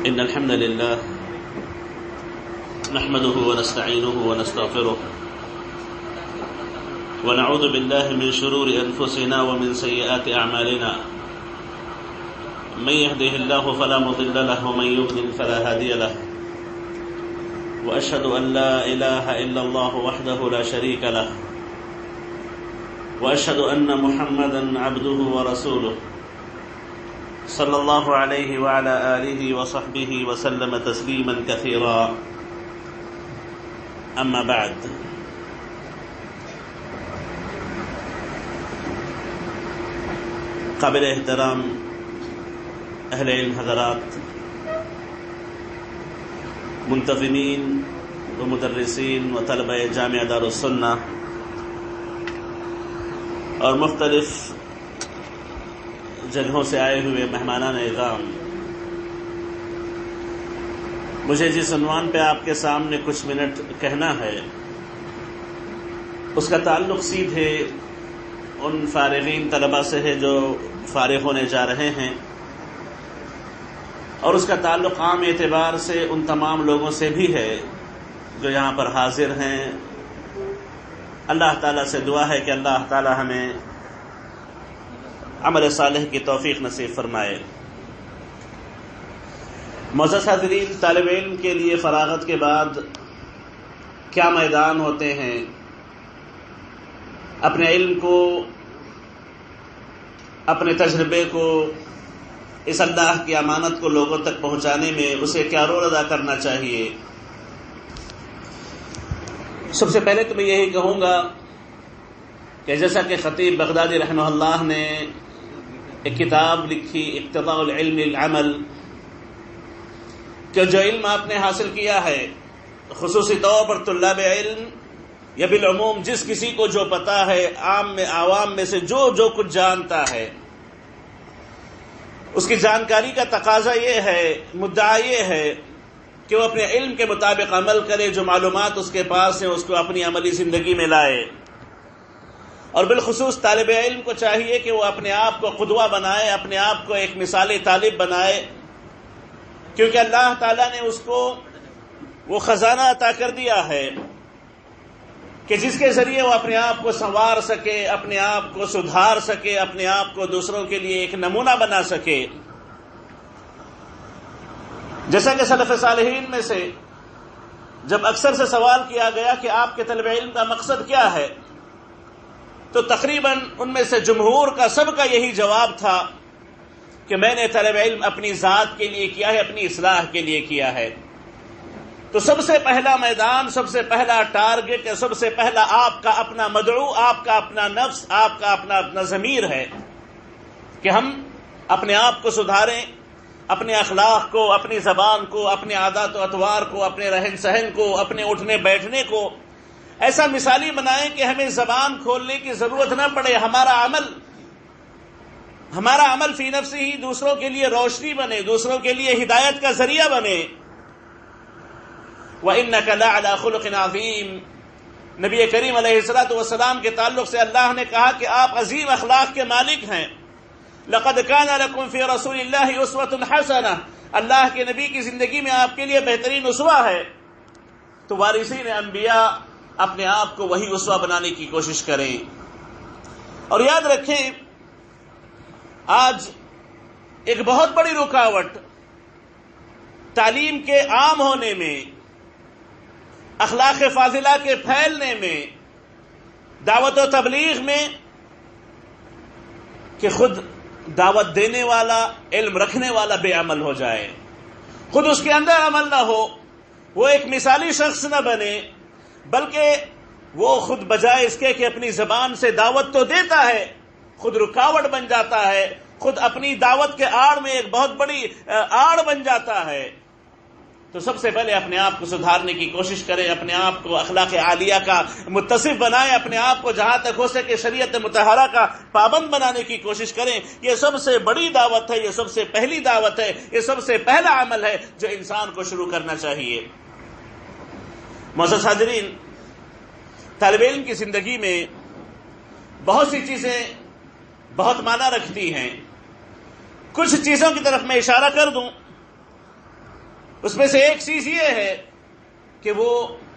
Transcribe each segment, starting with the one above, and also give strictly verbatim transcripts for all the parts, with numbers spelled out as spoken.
إن الحمد لله نحمده ونستعينه ونستغفره ونعوذ بالله من شرور أنفسنا ومن سيئات أعمالنا من يهده الله فلا مضل له ومن يضلل فلا هادي له وأشهد أن لا إله إلا الله وحده لا شريك له وأشهد أن محمدا عبده ورسوله صلى الله عليه وعلى آله وصحبه وسلم تسليما كثيرا أما بعد قابل احترام اہل علم حضرات، منتظمین و مدرسین و طلبہ جامعہ دار السنہ اور مختلف جگہوں سے آئے ہوئے مہمانان اعظام، مجھے جس عنوان پہ آپ کے سامنے کچھ منٹ کہنا ہے اس کا تعلق سیدھے ان فارغین طلبہ سے ہے جو فارغ ہونے جا رہے ہیں، اور اس کا تعلق عام اعتبار سے ان تمام لوگوں سے بھی ہے جو یہاں پر حاضر ہیں۔ اللہ تعالیٰ سے دعا ہے کہ اللہ تعالیٰ ہمیں عمل صالح کی توفیق نصیب فرمائے۔ معزز حاضرین، طالب علم کے لیے فراغت کے بعد کیا میدان ہوتے ہیں؟ اپنے علم کو، اپنے تجربے کو، اس اللہ کی امانت کو لوگوں تک پہنچانے میں اسے کیا رول ادا کرنا چاہیے؟ سب سے پہلے تو میں یہی کہوں گا کہ جیسا کہ خطیب بغدادی رحمہ اللہ نے ایک کتاب لکھی اقتضاء العلم العمل، کہ جو علم آپ نے حاصل کیا ہے، خصوصی طور پر طلاب علم یا بالعموم جس کسی کو جو پتا ہے، عام میں عوام میں سے جو جو کچھ جانتا ہے، اس کی جانکاری کا تقاضا یہ ہے، مدعا یہ ہے کہ وہ اپنے علم کے مطابق عمل کرے، جو معلومات اس کے پاس ہیں اس کو اپنی عملی زندگی میں لائے۔ اور بالخصوص طالب علم کو چاہیے کہ وہ اپنے آپ کو قدوہ بنائے، اپنے آپ کو ایک مثالی طالب بنائے، کیونکہ اللہ تعالیٰ نے اس کو وہ خزانہ عطا کر دیا ہے کہ جس کے ذریعے وہ اپنے آپ کو سنوار سکے، اپنے آپ کو سدھار سکے، اپنے آپ کو دوسروں کے لیے ایک نمونہ بنا سکے۔ جیسا کہ سلف صالحین میں سے جب اکثر سے سوال کیا گیا کہ آپ کے طلب علم کا مقصد کیا ہے، تو تقریباً ان میں سے جمہور کا سب کا یہی جواب تھا کہ میں نے طلب علم اپنی ذات کے لیے کیا ہے، اپنی اصلاح کے لیے کیا ہے۔ تو سب سے پہلا میدان، سب سے پہلا ٹارگٹ یا سب سے پہلا آپ کا اپنا مدعو، آپ کا اپنا نفس، آپ کا اپنا اپنا ضمیر ہے کہ ہم اپنے آپ کو سدھاریں، اپنے اخلاق کو، اپنی زبان کو، اپنے عادات و اطوار کو، اپنے رہن سہن کو، اپنے اٹھنے بیٹھنے کو ایسا مثالی بنائیں کہ ہمیں زبان کھولنے کی ضرورت نہ پڑے، ہمارا عمل ہمارا عمل فی نفسہ ہی دوسروں کے لیے روشنی بنے، دوسروں کے لیے ہدایت کا ذریعہ بنے۔ وَإِنَّكَ لَعَلَىٰ خُلُقٍ عَظِيمٍ، نبی کریم علیہ الصلوۃ والسلام کے تعلق سے اللہ نے کہا کہ آپ عظیم اخلاق کے مالک ہیں۔ لَقَدْ كَانَ لَكُمْ فِي رَسُولِ اللَّهِ أُسْوَةٌ حَسَنَةٌ، اللہ کے نبی کی زندگی میں آپ کے لیے بہترین اسوہ ہے۔ تو وارثین انبیاء اپنے آپ کو وہی اسوہ بنانے کی کوشش کریں۔ اور یاد رکھیں، آج ایک بہت بڑی رکاوٹ تعلیم کے عام ہونے میں، اخلاق فاضلہ کے پھیلنے میں، دعوت و تبلیغ میں، کہ خود دعوت دینے والا، علم رکھنے والا بے عمل ہو جائے، خود اس کے اندر عمل نہ ہو، وہ ایک مثالی شخص نہ بنے، بلکہ وہ خود بجائے اس کے کہ اپنی زبان سے دعوت تو دیتا ہے، خود رکاوٹ بن جاتا ہے، خود اپنی دعوت کے آڑ میں ایک بہت بڑی آڑ بن جاتا ہے۔ تو سب سے پہلے اپنے آپ کو سدھارنے کی کوشش کریں، اپنے آپ کو اخلاق عالیہ کا متصف بنائیں، اپنے آپ کو جہاں تک ہو سکے شریعت مطہرہ کا پابند بنانے کی کوشش کریں۔ یہ سب سے بڑی دعوت ہے، یہ سب سے پہلی دعوت ہے، یہ سب سے پہلا عمل ہے جو انسان کو شروع کرنا چاہیے۔ معزز حاضرین، طالب علم کی زندگی میں بہت سی چیزیں بہت معنی رکھتی ہیں۔ کچھ چیزوں کی طرف میں اشارہ کر دوں اس میں سے ایک چیز یہ ہے کہ وہ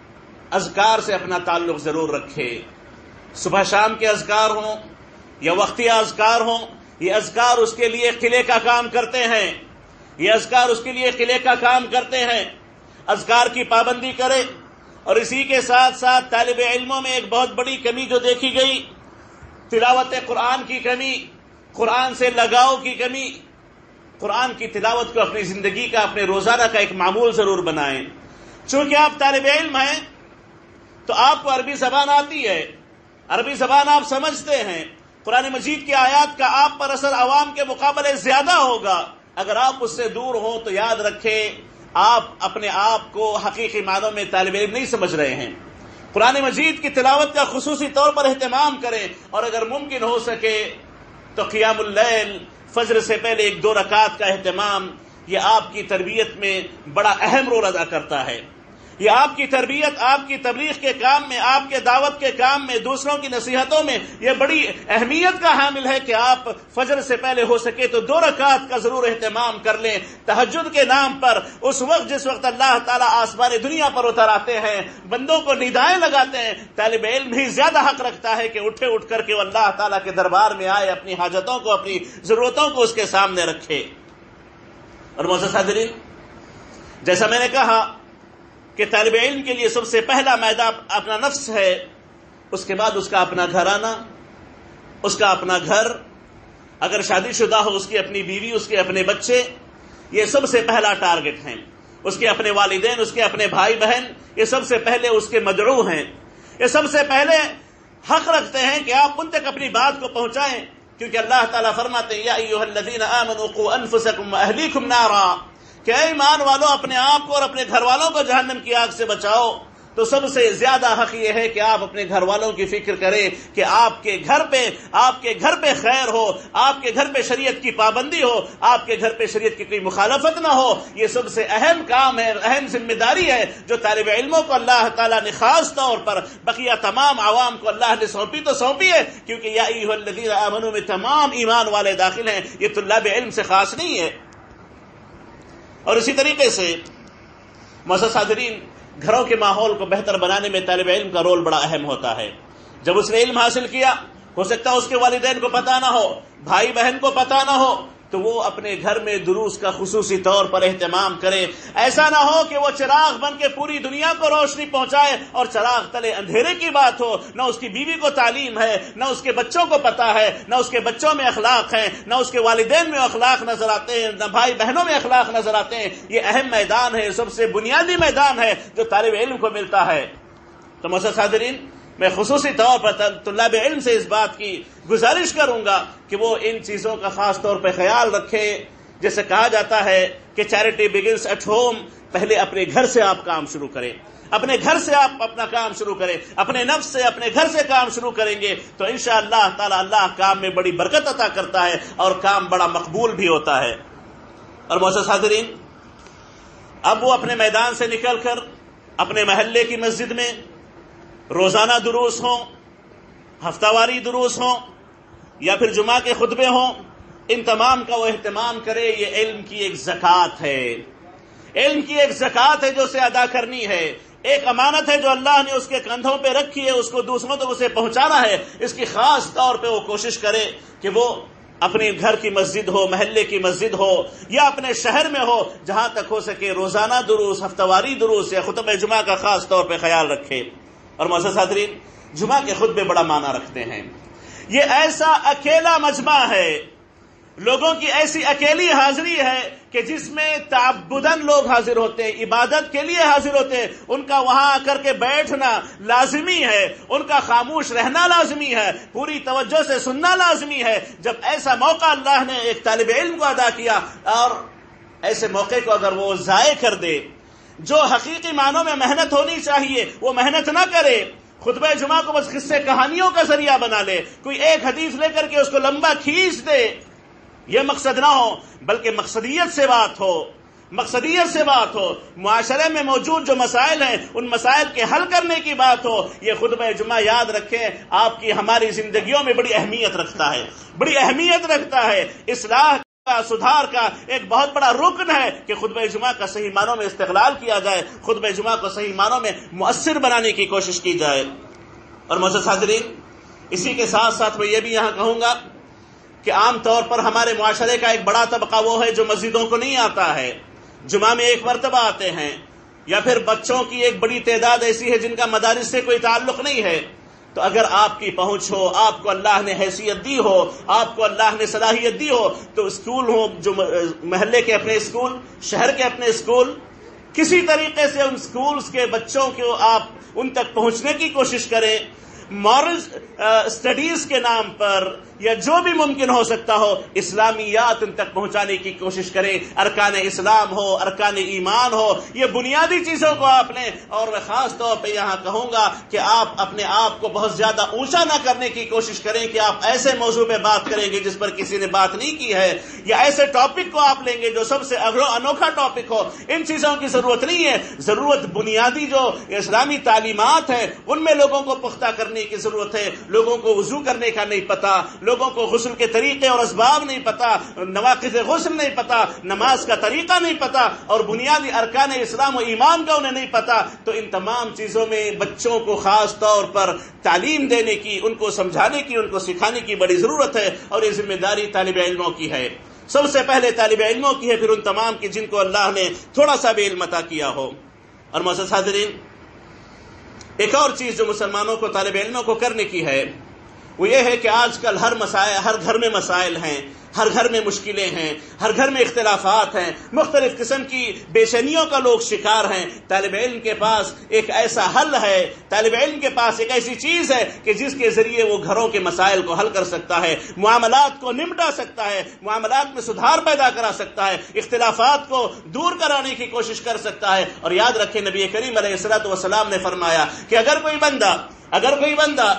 اذکار سے اپنا تعلق ضرور رکھے، صبح شام کے اذکار ہوں یا وقتی اذکار ہوں، یہ اذکار اس کے لیے قلعے کا کام کرتے ہیں، یہ اذکار اس کے لیے قلعے کا کام کرتے ہیں۔ اذکار کی پابندی کرے، اور اسی کے ساتھ ساتھ طالب علموں میں ایک بہت بڑی کمی جو دیکھی گئی، تلاوت قرآن کی کمی، قرآن سے لگاؤ کی کمی۔ قرآن کی تلاوت کو اپنی زندگی کا، اپنے روزانہ کا ایک معمول ضرور بنائیں۔ چونکہ آپ طالب علم ہیں تو آپ کو عربی زبان آتی ہے، عربی زبان آپ سمجھتے ہیں، قرآن مجید کی آیات کا آپ پر اثر عوام کے مقابلے زیادہ ہوگا۔ اگر آپ اس سے دور ہوں تو یاد رکھیں آپ اپنے آپ کو حقیقی معنوں میں طالب علم نہیں سمجھ رہے ہیں۔ قرآن مجید کی تلاوت کا خصوصی طور پر اہتمام کریں، اور اگر ممکن ہو سکے تو قیام اللیل، فجر سے پہلے ایک دو رکعت کا اہتمام، یہ آپ کی تربیت میں بڑا اہم رول ادا کرتا ہے۔ یہ آپ کی تربیت، آپ کی تبلیغ کے کام میں، آپ کے دعوت کے کام میں، دوسروں کی نصیحتوں میں یہ بڑی اہمیت کا حامل ہے کہ آپ فجر سے پہلے ہو سکے تو دو رکعت کا ضرور اہتمام کر لیں۔ تہجد کے نام پر اس وقت جس وقت اللہ تعالیٰ آسمان دنیا پر اتر آتے ہیں، بندوں کو ندائیں لگاتے ہیں، طالب علم ہی زیادہ حق رکھتا ہے کہ اٹھے اٹھ کر کے وہ اللہ تعالیٰ کے دربار میں آئے، اپنی حاجتوں کو، اپنی ضرورتوں کو اس کے سامنے رکھے۔ اور معزز حاضرین، جیسا میں نے کہا کہ طالب علم کے لیے سب سے پہلا میدان اپنا نفس ہے، اس کے بعد اس کا اپنا گھرانہ، اس کا اپنا گھر، اگر شادی شدہ ہو اس کی اپنی بیوی، اس کے اپنے بچے، یہ سب سے پہلا ٹارگٹ ہیں۔ اس کے اپنے والدین، اس کے اپنے بھائی بہن، یہ سب سے پہلے اس کے مدعو ہیں، یہ سب سے پہلے حق رکھتے ہیں کہ آپ ان تک اپنی بات کو پہنچائیں، کیونکہ اللہ تعالیٰ فرماتے ہیں یا ایھا الذین آمنوا قوا انفسکم واہلیکم نارا، کہ اے ایمان والو اپنے آپ کو اور اپنے گھر والوں کو جہنم کی آگ سے بچاؤ۔ تو سب سے زیادہ حق یہ ہے کہ آپ اپنے گھر والوں کی فکر کریں کہ آپ کے گھر پہ آپ کے گھر پہ خیر ہو، آپ کے گھر پہ شریعت کی پابندی ہو، آپ کے گھر پہ شریعت کی کوئی مخالفت نہ ہو۔ یہ سب سے اہم کام ہے، اہم ذمہ داری ہے جو طالب علموں کو اللہ تعالیٰ نے خاص طور پر، بقیہ تمام عوام کو اللہ نے سونپی تو سونپی ہے، کیونکہ یا ایھا الذین آمنوا میں تمام ایمان والے داخل ہیں، یہ طلاب علم سے خاص نہیں ہے۔ اور اسی طریقے سے معزز حاضرین، گھروں کے ماحول کو بہتر بنانے میں طالب علم کا رول بڑا اہم ہوتا ہے۔ جب اس نے علم حاصل کیا، ہو سکتا ہے اس کے والدین کو پتہ نہ ہو، بھائی بہن کو پتہ نہ ہو، تو وہ اپنے گھر میں دروس کا خصوصی طور پر اہتمام کرے۔ ایسا نہ ہو کہ وہ چراغ بن کے پوری دنیا کو روشنی پہنچائے اور چراغ تلے اندھیرے کی بات ہو۔ نہ اس کی بیوی کو تعلیم ہے، نہ اس کے بچوں کو پتہ ہے، نہ اس کے بچوں میں اخلاق ہیں، نہ اس کے والدین میں اخلاق نظر آتے ہیں، نہ بھائی بہنوں میں اخلاق نظر آتے ہیں۔ یہ اہم میدان ہے، سب سے بنیادی میدان ہے جو طالب علم کو ملتا ہے۔ تو معزز حاضرین، میں خصوصی طور پر طلاب علم سے اس بات کی گزارش کروں گا کہ وہ ان چیزوں کا خاص طور پہ خیال رکھیں۔ جیسے کہا جاتا ہے کہ چیریٹی بگنس ایٹ ہوم، پہلے اپنے گھر سے آپ کام شروع کریں، اپنے گھر سے آپ اپنا کام شروع کریں، اپنے نفس سے، اپنے گھر سے کام شروع کریں گے تو انشاءاللہ تعالی اللہ کام میں بڑی برکت عطا کرتا ہے اور کام بڑا مقبول بھی ہوتا ہے۔ اور معزز حاضرین، اب وہ اپنے میدان سے نکل کر اپنے محلے کی مسجد میں روزانہ دروس ہوں، ہفتہ واری دروس ہوں، یا پھر جمعہ کے خطبے ہوں، ان تمام کا وہ اہتمام کرے۔ یہ علم کی ایک زکوٰۃ ہے، علم کی ایک زکوٰۃ ہے جو اسے ادا کرنی ہے، ایک امانت ہے جو اللہ نے اس کے کندھوں پہ رکھی ہے، اس کو دوسروں تک اسے پہنچانا ہے۔ اس کی خاص طور پہ وہ کوشش کرے کہ وہ اپنے گھر کی مسجد ہو، محلے کی مسجد ہو، یا اپنے شہر میں ہو، جہاں تک ہو سکے روزانہ دروس، ہفتہ واری دروس یا خطبہ جمعہ کا خاص طور پہ خیال رکھے۔ اور معزز حاضرین، جمعہ کے خطبے بڑا معنی رکھتے ہیں۔ یہ ایسا اکیلا مجمع ہے، لوگوں کی ایسی اکیلی حاضری ہے کہ جس میں تعبداً لوگ حاضر ہوتے ہیں، عبادت کے لیے حاضر ہوتے ہیں۔ ان کا وہاں آ کر کے بیٹھنا لازمی ہے، ان کا خاموش رہنا لازمی ہے، پوری توجہ سے سننا لازمی ہے۔ جب ایسا موقع اللہ نے ایک طالب علم کو عطا کیا، اور ایسے موقع کو اگر وہ ضائع کر دے، جو حقیقی معنوں میں محنت ہونی چاہیے وہ محنت نہ کرے، خطبہ جمعہ کو بس قصے کہانیوں کا ذریعہ بنا لے، کوئی ایک حدیث لے کر کے اس کو لمبا کھینچ دے، یہ مقصد نہ ہو، بلکہ مقصدیت سے بات ہو، مقصدیت سے بات ہو، معاشرے میں موجود جو مسائل ہیں ان مسائل کے حل کرنے کی بات ہو۔ یہ خطبہ جمعہ یاد رکھیں آپ کی ہماری زندگیوں میں بڑی اہمیت رکھتا ہے، بڑی اہمیت رکھتا ہے۔ اصلاح کا سدھار کا ایک بہت بڑا رکن ہے کہ خطبہ جمعہ کا صحیح معنوں میں استقلال کیا جائے، خطبہ جمعہ کو صحیح معنوں میں مؤثر بنانے کی کوشش کی جائے۔ اور معزز حاضرین، اسی کے ساتھ ساتھ میں یہ بھی یہاں کہوں گا کہ عام طور پر ہمارے معاشرے کا ایک بڑا طبقہ وہ ہے جو مسجدوں کو نہیں آتا ہے، جمعہ میں ایک مرتبہ آتے ہیں، یا پھر بچوں کی ایک بڑی تعداد ایسی ہے جن کا مدارس سے کوئی تعلق نہیں ہے۔ تو اگر آپ کی پہنچ ہو، آپ کو اللہ نے حیثیت دی ہو، آپ کو اللہ نے صلاحیت دی ہو، تو اسکول ہو، جو محلے کے اپنے اسکول، شہر کے اپنے اسکول، کسی طریقے سے ان اسکولز کے بچوں کو آپ ان تک پہنچنے کی کوشش کریں، مورل اسٹڈیز کے نام پر یا جو بھی ممکن ہو سکتا ہو اسلامیات ان تک پہنچانے کی کوشش کریں، ارکان اسلام ہو، ارکان ایمان ہو، یہ بنیادی چیزوں کو آپ نے، اور میں خاص طور پہ یہاں کہوں گا کہ آپ اپنے آپ کو بہت زیادہ اونچا نہ کرنے کی کوشش کریں کہ آپ ایسے موضوع پہ بات کریں گے جس پر کسی نے بات نہیں کی ہے، یا ایسے ٹاپک کو آپ لیں گے جو سب سے انوکھا ٹاپک ہو۔ ان چیزوں کی ضرورت نہیں ہے، ضرورت بنیادی جو اسلامی تعلیمات ہیں ان میں لوگوں کو پختہ کرنے کی ضرورت ہے۔ لوگوں کو وضو کرنے کا نہیں پتا، لوگوں کو غسل کے طریقے اور اسباب نہیں پتا، نواقض غسل نہیں پتا، نماز کا طریقہ نہیں پتا، اور بنیادی ارکان اسلام و ایمان کا انہیں نہیں پتا۔ تو ان تمام چیزوں میں بچوں کو خاص طور پر تعلیم دینے کی، ان کو سمجھانے کی، ان کو سکھانے کی بڑی ضرورت ہے، اور یہ ذمہ داری طالب علموں کی ہے، سب سے پہلے طالب علموں کی ہے، پھر ان تمام کی جن کو اللہ نے تھوڑا سا بھی علم عطا کیا ہو۔ اور معزز حاضرین، ایک اور چیز جو مسلمانوں کو، طالب علموں کو کرنے کی ہے، وہ یہ ہے کہ آج کل ہر مسائل، ہر گھر میں مسائل ہیں، ہر گھر میں مشکلیں ہیں، ہر گھر میں اختلافات ہیں، مختلف قسم کی بے چینیوں کا لوگ شکار ہیں۔ طالب علم کے پاس ایک ایسا حل ہے، طالب علم کے پاس ایک ایسی چیز ہے کہ جس کے ذریعے وہ گھروں کے مسائل کو حل کر سکتا ہے، معاملات کو نمٹا سکتا ہے، معاملات میں سدھار پیدا کرا سکتا ہے، اختلافات کو دور کرانے کی کوشش کر سکتا ہے۔ اور یاد رکھیں، نبی کریم علیہ الصلوۃ والسلام نے فرمایا کہ اگر کوئی بندہ اگر کوئی بندہ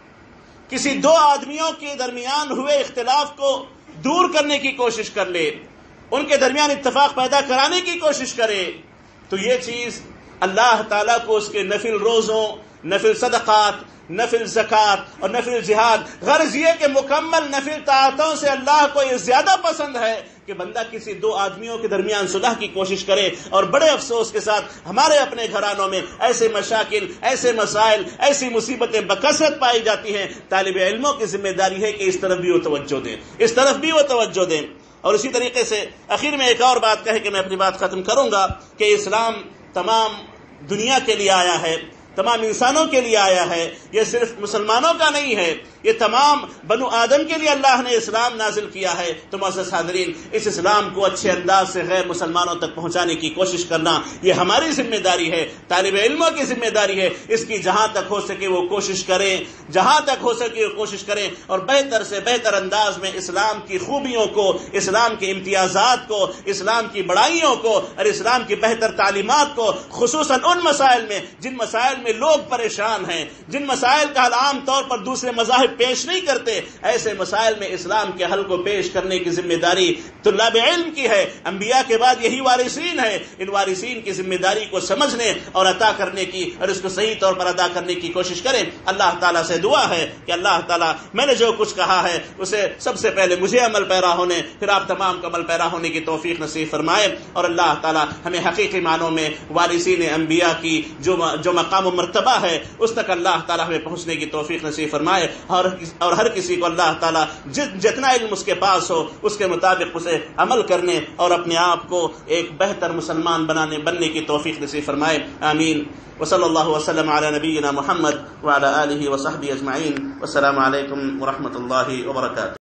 کسی دو آدمیوں کے درمیان ہوئے اختلاف کو دور کرنے کی کوشش کر لے، ان کے درمیان اتفاق پیدا کرانے کی کوشش کرے، تو یہ چیز اللہ تعالیٰ کو اس کے نفل روزوں، نفل صدقات، نفل زکوٰۃ اور نفل جہاد، غرض یہ کہ مکمل نفل طاعتوں سے اللہ کو یہ زیادہ پسند ہے کہ بندہ کسی دو آدمیوں کے درمیان صلح کی کوشش کرے۔ اور بڑے افسوس کے ساتھ ہمارے اپنے گھرانوں میں ایسے مشاکل، ایسے مسائل، ایسی مصیبتیں بکثرت پائی جاتی ہیں۔ طالب علموں کی ذمہ داری ہے کہ اس طرف بھی وہ توجہ دیں، اس طرف بھی وہ توجہ دیں۔ اور اسی طریقے سے آخر میں ایک اور بات کہہ کے میں اپنی بات ختم کروں گا کہ اسلام تمام دنیا کے لیے آیا ہے، تمام انسانوں کے لیے آیا ہے، یہ صرف مسلمانوں کا نہیں ہے، یہ تمام بنو آدم کے لیے اللہ نے اسلام نازل کیا ہے۔ تو معزز حاضرین، اس اسلام کو اچھے انداز سے غیر مسلمانوں تک پہنچانے کی کوشش کرنا یہ ہماری ذمہ داری ہے، طالب علموں کی ذمہ داری ہے۔ اس کی جہاں تک ہو سکے وہ کوشش کریں، جہاں تک ہو سکے وہ کوشش کریں، اور بہتر سے بہتر انداز میں اسلام کی خوبیوں کو، اسلام کے امتیازات کو، اسلام کی بڑائیوں کو اور اسلام کی بہتر تعلیمات کو، خصوصاً ان مسائل میں جن مسائل میں لوگ پریشان ہیں، جن مسائل کا حل عام طور پر دوسرے مذاہب پیش نہیں کرتے، ایسے مسائل میں اسلام کے حل کو پیش کرنے کی ذمہ داری طلاب علم کی ہے۔ انبیاء کے بعد یہی وارثین ہے، ان وارثین کی ذمہ داری کو سمجھنے اور عطا کرنے کی اور اس کو صحیح طور پر ادا کرنے کی کوشش کریں۔ اللہ تعالیٰ سے دعا ہے کہ اللہ تعالیٰ میں نے جو کچھ کہا ہے اسے سب سے پہلے مجھے عمل پیرا ہونے، پھر آپ تمام کو عمل پیرا ہونے کی توفیق نصیب فرمائے، اور اللہ تعالیٰ ہمیں حقیقی معنوں میں وارثین انبیاء کی جو جو مقام و مرتبہ ہے اس تک اللہ تعالیٰ ہمیں پہنچنے کی توفیق نصیب فرمائے، اور اور ہر کسی کو اللہ تعالیٰ جتنا علم اس کے پاس ہو اس کے مطابق اسے عمل کرنے اور اپنے آپ کو ایک بہتر مسلمان بنانے بننے کی توفیق نصیب فرمائے، آمین۔ وصلی اللہ وسلم علی نبینا محمد وعلی آلہ وصحبہ اجمعین، والسلام علیکم ورحمۃ اللہ وبرکاتہ۔